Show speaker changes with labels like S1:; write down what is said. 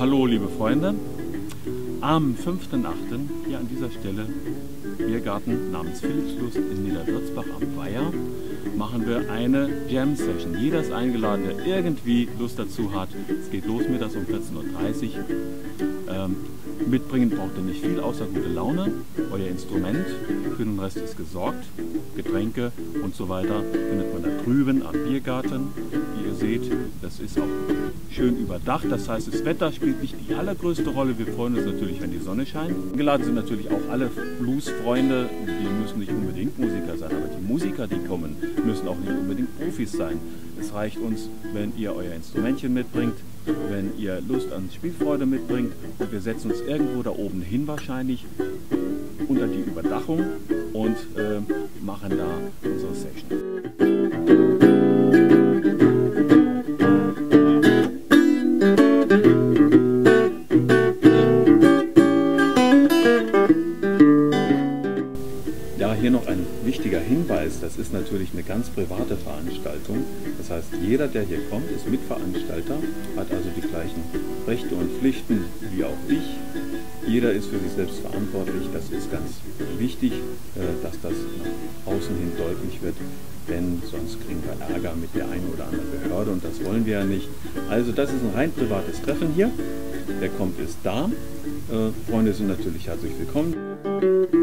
S1: Hallo liebe Freunde, am 5.8. hier an dieser Stelle, Biergarten namens Philippslust in Niederwürzbach am Weiher, machen wir eine Jam-Session. Jeder ist eingeladen, der irgendwie Lust dazu hat. Es geht los mittags um 14:30 Uhr. Mitbringen braucht ihr nicht viel, außer gute Laune. Euer Instrument, für den Rest ist gesorgt. Getränke und so weiter findet man da drüben am Biergarten. Wie ihr seht, das ist auch schön überdacht. Das heißt, das Wetter spielt nicht die allergrößte Rolle. Wir freuen uns natürlich, wenn die Sonne scheint. Eingeladen sind natürlich auch alle Blues-Freunde. Die müssen nicht unbedingt Musiker sein, aber die Musiker, die kommen, müssen auch nicht unbedingt Profis sein. Es reicht uns, wenn ihr euer Instrumentchen mitbringt, wenn ihr Lust an Spielfreude mitbringt, und wir setzen uns irgendwo da oben hin wahrscheinlich unter die Überdachung und machen da unsere Session. Ja, hier noch ein wichtiger Hinweis, das ist natürlich eine ganz private Veranstaltung. Das heißt, jeder, der hier kommt, ist Mitveranstalter, hat also die gleichen Rechte und Pflichten wie auch ich. Jeder ist für sich selbst verantwortlich, das ist ganz wichtig, dass das nach außen hin deutlich wird, denn sonst kriegen wir Ärger mit der einen oder anderen Behörde und das wollen wir ja nicht. Also das ist ein rein privates Treffen hier, wer kommt ist da, Freunde sind natürlich herzlich willkommen.